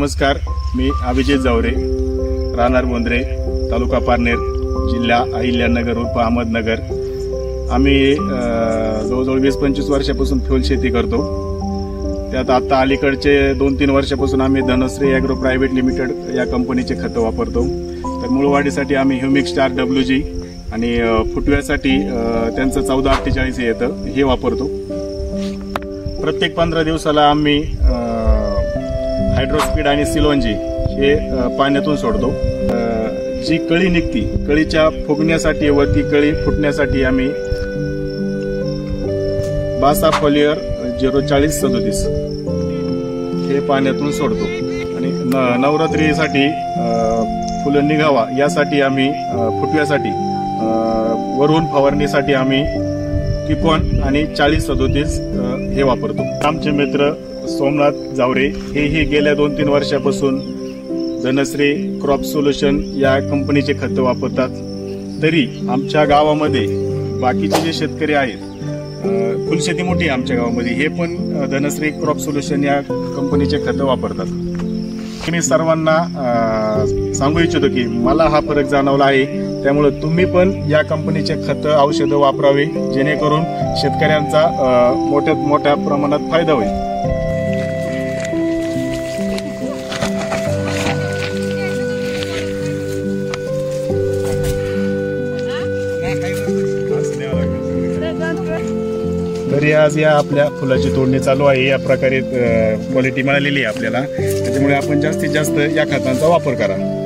नमस्कार, मी अभिजित जावरे, राहणार बोंद्रे, तालुका पारनेर, जिल्हा अहिल्यानगर उर्फ अहमदनगर। आम्ही जवळजवळ 20-25 वर्षापासून फूल शेती करतो। त्यात आता अलीकडचे 2-3 वर्षापासून आम्ही धनश्री ॲग्रो प्रायव्हेट लिमिटेड या कंपनीचे खतं वापरतो। तर मूळ वाढीसाठी आम्ही ह्युमिक स्टार WG आणि फुटव्यासाठी त्यांचं 1448 येतं, हे वापरतो। प्रत्येक 15 दिवसाला आम्ही हायड्रोस्पीड आणि सिलोंजी हे पाण्यातून सोडतो। जी कळी निघती, कळीच्या फुगण्यासाठी व ती कळी फुटण्यासाठी आम्ही बासा फॉलियर 04037 हे पाण्यातून सोडतो। आणि नवरात्रीसाठी फुलं निघावा यासाठी आम्ही फुटव्यासाठी वरून फवारणीसाठी आम्ही किपॉन आणि 4037 हे वापरतो। आमचे मित्र सोमनाथ जावरे हे गेल्या 2-3 वर्षापासून धनश्री क्रॉप सोल्युशन या कंपनीचे खतं वापरतात। तरी आमच्या गावामध्ये बाकीचे जे शेतकरी आहेत, फुलशेती मोठी आहे आमच्या गावामध्ये, हे पण धनश्री क्रॉप सोल्युशन या कंपनीचे खतं वापरतात। मी सर्वांना सांगू इच्छितो की मला हा फरक जाणवला आहे, त्यामुळे तुम्ही पण या कंपनीचे खतं औषधं वापरावे, जेणेकरून शेतकऱ्यांचा मोठ्यात मोठ्या प्रमाणात फायदा होईल। तरी आज या आपल्या फुलाची तोडणी चालू आहे। या प्रकारे क्वालिटी मिळालेली आहे आपल्याला, त्याच्यामुळे आपण जास्तीत जास्त या खतांचा वापर करा।